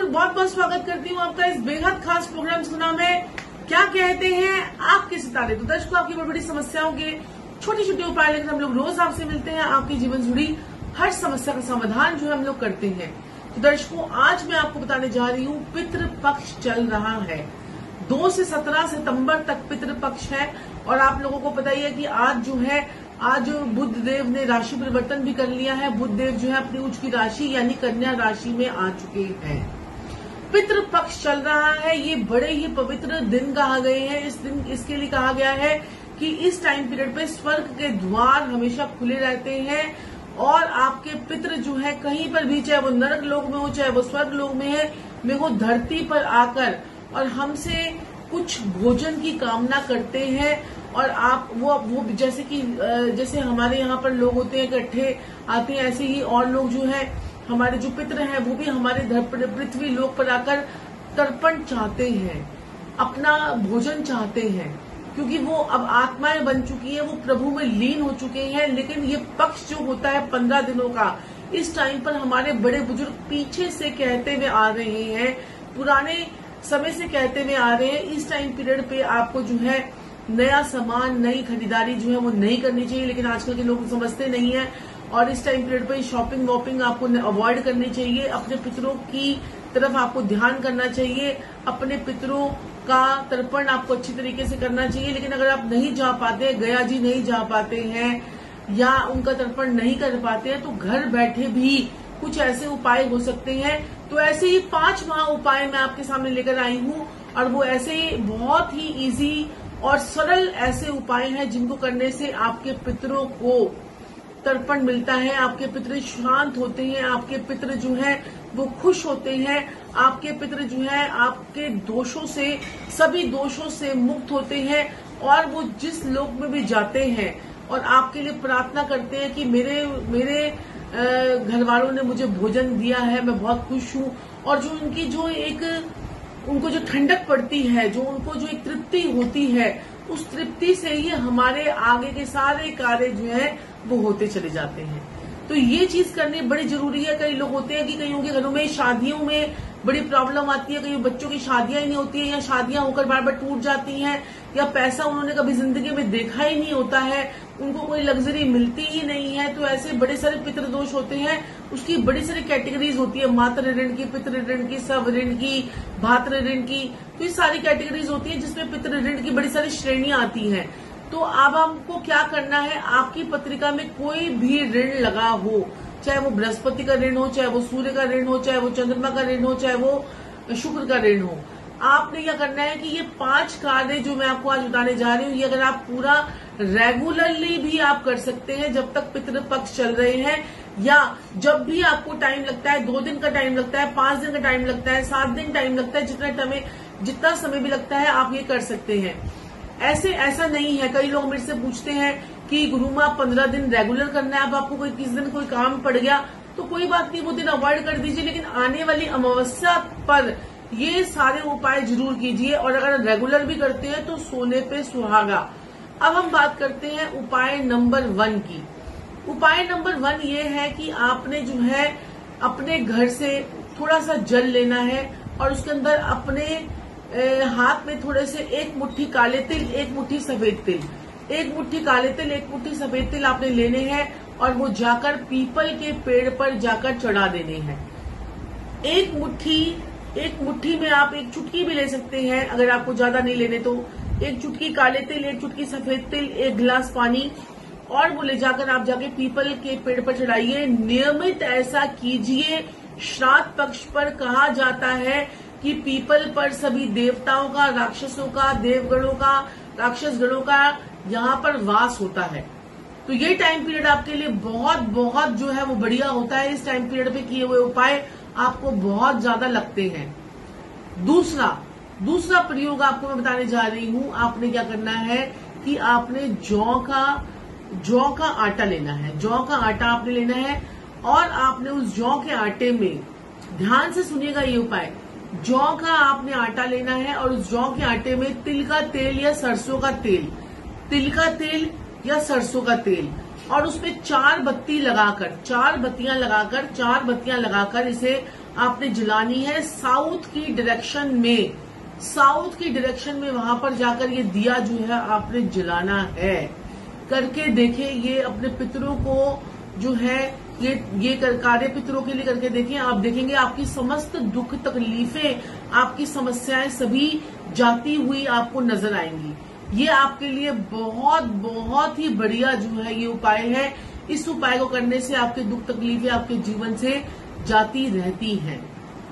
बहुत बहुत स्वागत करती हूँ आपका इस बेहद खास प्रोग्राम जिसका नाम है क्या कहते हैं आपके सितारे। तो दर्शकों, आपकी बड़ी बड़ी समस्याओं के छोटी छोटी उपाय लेकर हम लोग रोज आपसे मिलते हैं। आपकी जीवन जुड़ी हर समस्या का समाधान जो है हम लोग करते हैं। तो दर्शकों, आज मैं आपको बताने जा रही हूँ पितृ पक्ष चल रहा है। 2 से 17 सितंबर तक पितृ पक्ष है और आप लोगों को पता ही है कि आज बुध देव ने राशि परिवर्तन भी कर लिया है। बुध देव जो है अपनी उच्च की राशि यानी कन्या राशि में आ चुके हैं। पितृ पक्ष चल रहा है। ये बड़े ही पवित्र दिन कहा गए हैं। इस दिन इसके लिए कहा गया है कि इस टाइम पीरियड पे स्वर्ग के द्वार हमेशा खुले रहते हैं और आपके पितृ जो है कहीं पर भी, चाहे वो नरक लोक में हो चाहे वो स्वर्ग लोक में हो, धरती पर आकर और हमसे कुछ भोजन की कामना करते हैं। और आप वो जैसे हमारे यहाँ पर लोग होते हैं इकट्ठे आते हैं, ऐसे ही और लोग जो है हमारे जो पितृ हैं वो भी हमारे पृथ्वी लोक पर आकर तर्पण चाहते हैं, अपना भोजन चाहते हैं, क्योंकि वो अब आत्माएं बन चुकी है, वो प्रभु में लीन हो चुके हैं। लेकिन ये पक्ष जो होता है 15 दिनों का, इस टाइम पर हमारे बड़े बुजुर्ग पीछे से कहते हुए आ रहे हैं, पुराने समय से कहते हुए आ रहे हैं, इस टाइम पीरियड पे आपको जो है नया सामान, नई खरीदारी जो है वो नहीं करनी चाहिए। लेकिन आजकल के लोग समझते नहीं है और इस टाइम पीरियड पे शॉपिंग वॉपिंग आपको अवॉइड करनी चाहिए। अपने पितरों की तरफ आपको ध्यान करना चाहिए, अपने पितरों का तर्पण आपको अच्छी तरीके से करना चाहिए। लेकिन अगर आप नहीं जा पाते, गया जी नहीं जा पाते हैं या उनका तर्पण नहीं कर पाते हैं, तो घर बैठे भी कुछ ऐसे उपाय हो सकते हैं। तो ऐसे ही 5 महा उपाय मैं आपके सामने लेकर आई हूँ और वो ऐसे बहुत ही इजी और सरल ऐसे उपाय हैं जिनको करने से आपके पितरों को तर्पण मिलता है, आपके पितृ शांत होते हैं, आपके पितृ जो है वो खुश होते हैं, आपके पितृ जो है आपके दोषों से, सभी दोषों से मुक्त होते हैं और वो जिस लोक में भी जाते हैं और आपके लिए प्रार्थना करते हैं कि मेरे घर वालों ने मुझे भोजन दिया है, मैं बहुत खुश हूँ। और जो उनकी उनको जो ठंडक पड़ती है, जो उनको जो एक तृप्ति होती है, उस तृप्ति से ही हमारे आगे के सारे कार्य जो है वो होते चले जाते हैं। तो ये चीज करनी बड़ी जरूरी है। कई लोग होते हैं कि कईयों के घरों में शादियों में बड़ी प्रॉब्लम आती है, कई बच्चों की शादियां ही नहीं होती है या शादियां होकर बार बार टूट जाती हैं, या पैसा उन्होंने कभी जिंदगी में देखा ही नहीं होता है, उनको कोई लग्जरी मिलती ही नहीं है। तो ऐसे बड़े सारे पितृदोष होते हैं। उसकी बड़ी सारी कैटेगरीज होती है, मातृ ऋण की, पितृ ऋण की, सब ऋण की, भातृ ऋण की। तो ये सारी कैटेगरीज होती है जिसमें पितृ ऋण की बड़ी सारी श्रेणियां आती हैं। तो अब हमको क्या करना है, आपकी पत्रिका में कोई भी ऋण लगा हो, चाहे वो बृहस्पति का ऋण हो, चाहे वो सूर्य का ऋण हो, चाहे वो चंद्रमा का ऋण हो, चाहे वो शुक्र का ऋण हो, आपने क्या करना है कि ये 5 कार्य जो मैं आपको आज बताने जा रही हूँ, ये अगर आप पूरा रेगुलरली भी आप कर सकते हैं जब तक पितृ पक्ष चल रहे हैं, या जब भी आपको टाइम लगता है, 2 दिन का टाइम लगता है, 5 दिन का टाइम लगता है, 7 दिन टाइम लगता है, जितना समय भी लगता है आप ये कर सकते हैं। ऐसा नहीं है। कई लोग मेरे से पूछते हैं कि गुरु माँ 15 दिन रेगुलर करना है, अब आपको किसी दिन कोई काम पड़ गया तो कोई बात नहीं, वो दिन अवॉइड कर दीजिए, लेकिन आने वाली अमावस्या पर ये सारे उपाय जरूर कीजिए। और अगर रेगुलर भी करते हैं तो सोने पे सुहागा। अब हम बात करते हैं उपाय नंबर 1 की। उपाय नंबर 1 ये है कि आपने जो है अपने घर से थोड़ा सा जल लेना है और उसके अंदर अपने हाथ में थोड़े से 1 मुट्ठी काले तिल, 1 मुट्ठी सफेद तिल, 1 मुट्ठी काले तिल, 1 मुट्ठी सफेद तिल आपने लेने हैं और वो जाकर पीपल के पेड़ पर जाकर चढ़ा देने हैं। एक मुट्ठी में आप 1 चुटकी भी ले सकते हैं, अगर आपको ज्यादा नहीं लेने तो 1 चुटकी काले तिल, 1 चुटकी सफेद तिल, 1 गिलास पानी, और वो ले जाकर आप जाके पीपल के पेड़ पर चढ़ाइए। नियमित ऐसा कीजिए। श्राद्ध पक्ष पर कहा जाता है कि पीपल पर सभी देवताओं का, राक्षसों का, देवगणों का, राक्षसगणों का यहाँ पर वास होता है। तो ये टाइम पीरियड आपके लिए बहुत बहुत जो है वो बढ़िया होता है। इस टाइम पीरियड पे किए हुए उपाय आपको बहुत ज्यादा लगते हैं। दूसरा प्रयोग आपको मैं बताने जा रही हूँ। आपने क्या करना है कि आपने जौ का आटा लेना है। जौ का आटा आपने लेना है और आपने उस जौ के आटे में, ध्यान से सुनिएगा ये उपाय, जौ का आपने आटा लेना है और उस जौ के आटे में तिल का तेल या सरसों का तेल, तिल का तेल या सरसों का तेल और उसमें 4 बत्ती लगाकर 4 बत्तियां लगाकर इसे आपने जलानी है साउथ की डायरेक्शन में वहां पर जाकर ये दिया जो है आपने जलाना है। करके देखें, ये अपने पितरों को जो है ये कार्य पितरों के लिए करके देखें। आप देखेंगे आपकी समस्त दुख तकलीफें, आपकी समस्याएं सभी जाती हुई आपको नजर आएंगी। ये आपके लिए बहुत ही बढ़िया जो है ये उपाय है। इस उपाय को करने से आपके दुख तकलीफें आपके जीवन से जाती रहती हैं।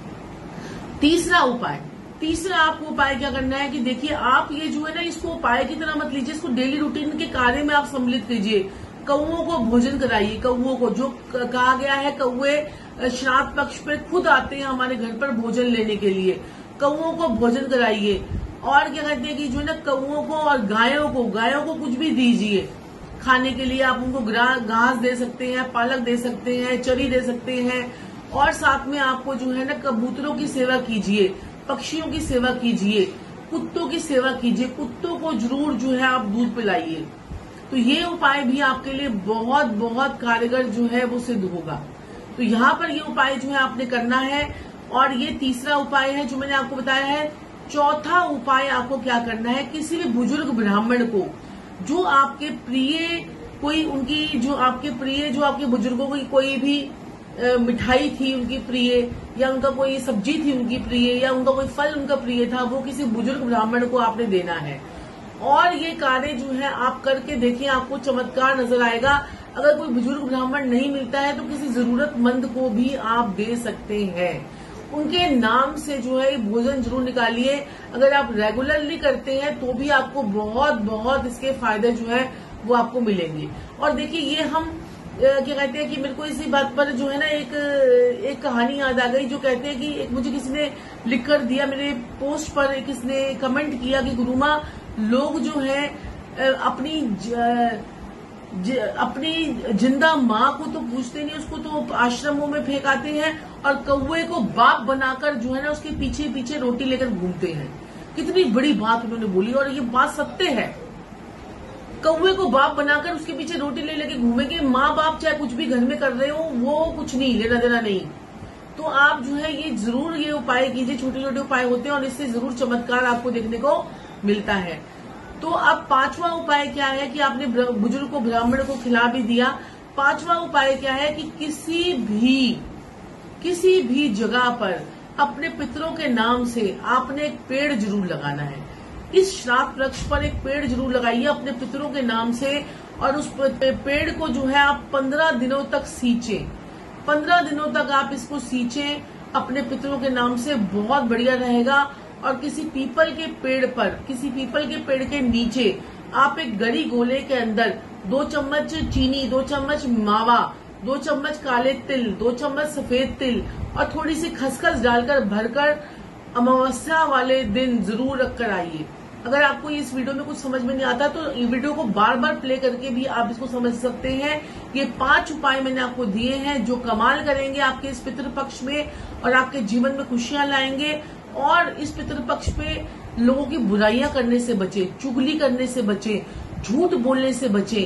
तीसरा आपको उपाय क्या करना है कि देखिए, आप ये जो है ना इसको उपाय की तरह मत लीजिए, इसको डेली रूटीन के कार्य में आप सम्मिलित कीजिए। कौओं को भोजन कराइए। कौओं को, जो कहा गया है कौए श्राद्ध पक्ष पे खुद आते हैं हमारे घर पर भोजन लेने के लिए। कौओं को भोजन कराइए। और क्या कहते हैं कि जो है ना कौओं को और गायों को कुछ भी दीजिए खाने के लिए। आप उनको घास दे सकते हैं, पालक दे सकते हैं, चरी दे सकते हैं। और साथ में आपको जो है ना कबूतरों की सेवा कीजिए, पक्षियों की सेवा कीजिए, कुत्तों की सेवा कीजिए। कुत्तों को जरूर जो है आप दूध पिलाइए। तो ये उपाय भी आपके लिए बहुत कारगर जो है वो सिद्ध होगा। तो यहाँ पर ये उपाय जो है आपने करना है। और ये तीसरा उपाय है जो मैंने आपको बताया है। चौथा उपाय आपको क्या करना है, किसी भी बुजुर्ग ब्राह्मण को जो आपके प्रिय जो आपके बुजुर्गों की कोई भी मिठाई थी उनकी प्रिय, या उनका कोई सब्जी थी उनकी प्रिय, या उनका कोई फल उनका प्रिय था, वो किसी बुजुर्ग ब्राह्मण को आपने देना है। और ये कार्य जो है आप करके देखिए, आपको चमत्कार नजर आएगा। अगर कोई बुजुर्ग ब्राह्मण नहीं मिलता है तो किसी जरूरतमंद को भी आप दे सकते हैं। उनके नाम से जो है भोजन जरूर निकालिए। अगर आप रेगुलरली करते हैं तो भी आपको बहुत इसके फायदे जो है वो आपको मिलेंगे। और देखिए, ये हम क्या कहते हैं कि मेरे को इसी बात पर जो है ना एक कहानी याद आ गई, जो कहते हैं कि एक मुझे किसी ने लिख कर दिया, मेरे पोस्ट पर किसने कमेंट किया कि गुरुमा, लोग जो है अपनी जिंदा माँ को तो पूछते नहीं, उसको तो आश्रमों में फेंक आते हैं और कौवे को बाप बनाकर जो है ना उसके पीछे पीछे रोटी लेकर घूमते हैं। कितनी बड़ी बात उन्होंने बोली और ये बात सत्य है। कौवे को बाप बनाकर उसके पीछे रोटी ले लेके घूमेंगे। माँ बाप चाहे कुछ भी घर में कर रहे हो, वो कुछ नहीं, लेना देना नहीं। तो आप जो है ये जरूर ये उपाय कीजिए। छोटे छोटे उपाय होते हैं और इससे जरूर चमत्कार आपको देखने को मिलता है। तो अब पांचवा उपाय क्या है कि आपने बुजुर्ग को ब्राह्मण को खिला भी दिया। पांचवा उपाय क्या है कि किसी भी जगह पर अपने पितरों के नाम से आपने एक पेड़ जरूर लगाना है। इस श्राद्ध वृक्ष पर एक पेड़ जरूर लगाइए अपने पितरों के नाम से। और उस पेड़ को जो है आप 15 दिनों तक सींचें। 15 दिनों तक आप इसको सींचें अपने पितरों के नाम से, बहुत बढ़िया रहेगा। और किसी पीपल के पेड़ के नीचे आप एक गरी गोले के अंदर 2 चम्मच चीनी, 2 चम्मच मावा, 2 चम्मच काले तिल, 2 चम्मच सफेद तिल और थोड़ी सी खसखस डालकर भरकर अमावस्या वाले दिन जरूर रखकर आइए। अगर आपको इस वीडियो में कुछ समझ में नहीं आता तो वीडियो को बार बार प्ले करके भी आप इसको समझ सकते हैं। ये 5 उपाय मैंने आपको दिए हैं जो कमाल करेंगे आपके इस पितृपक्ष में और आपके जीवन में खुशियां लाएंगे। और इस पितृपक्ष पे लोगों की बुराइयां करने से बचे, चुगली करने से बचे, झूठ बोलने से बचे,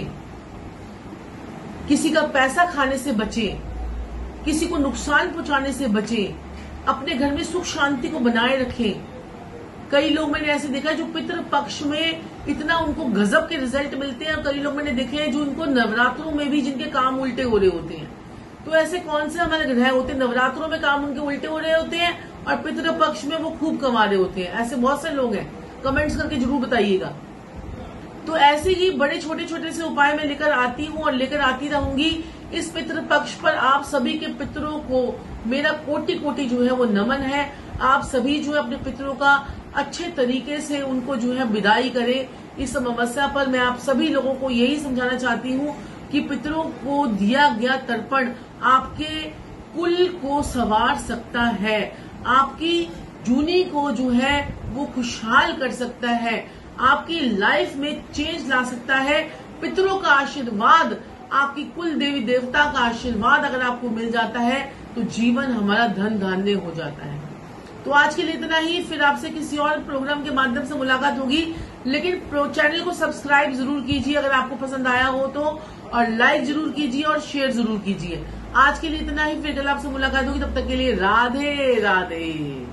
किसी का पैसा खाने से बचे, किसी को नुकसान पहुंचाने से बचे, अपने घर में सुख शांति को बनाए रखें। कई लोग मैंने ऐसे देखा है जो पितृपक्ष में इतना उनको गजब के रिजल्ट मिलते हैं और कई लोग मैंने देखे हैं जो उनको नवरात्रों में भी जिनके काम उल्टे हो रहे होते हैं। तो ऐसे कौन से हमारे ग्रह होते हैं, नवरात्रों में काम उनके उल्टे हो रहे होते हैं और पितृपक्ष में वो खूब कमा रहे होते हैं। ऐसे बहुत से लोग हैं, कमेंट्स करके जरूर बताइएगा। तो ऐसे ही बड़े छोटे से उपाय मैं लेकर आती हूँ और लेकर आती रहूंगी। इस पितृपक्ष पर आप सभी के पितरों को मेरा कोटि जो है वो नमन है। आप सभी जो है अपने पितरों का अच्छे तरीके से उनको जो है विदाई करें। इस अमावस्या पर मैं आप सभी लोगों को यही समझाना चाहती हूँ कि पितरों को दिया गया तर्पण आपके कुल को संवार सकता है, आपकी जूनी को जो है वो खुशहाल कर सकता है, आपकी लाइफ में चेंज ला सकता है। पितरों का आशीर्वाद, आपकी कुल देवी देवता का आशीर्वाद अगर आपको मिल जाता है तो जीवन हमारा धन धान्य हो जाता है। तो आज के लिए इतना ही, फिर आपसे किसी और प्रोग्राम के माध्यम से मुलाकात होगी। लेकिन चैनल को सब्सक्राइब जरूर कीजिए अगर आपको पसंद आया हो तो, और लाइक जरूर कीजिए और शेयर जरूर कीजिए। आज के लिए इतना ही, फिर कल आपसे मुलाकात होगी। तब तक के लिए राधे राधे।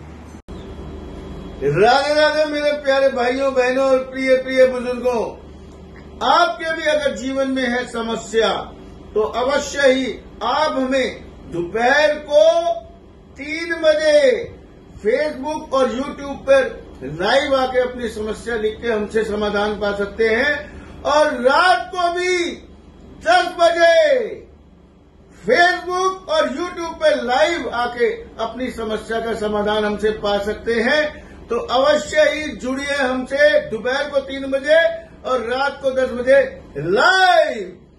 राधे राधे मेरे प्यारे भाइयों बहनों और प्रिय प्रिय बुजुर्गों। आपके भी अगर जीवन में है समस्या तो अवश्य ही आप हमें दोपहर को 3 बजे फेसबुक और यूट्यूब पर लाइव आके अपनी समस्या लिख के हमसे समाधान पा सकते हैं, और रात को भी 10 बजे फेसबुक और यूट्यूब पर लाइव आके अपनी समस्या का समाधान हमसे पा सकते हैं। तो अवश्य ही जुड़िए हमसे दोपहर को 3 बजे और रात को 10 बजे लाइव।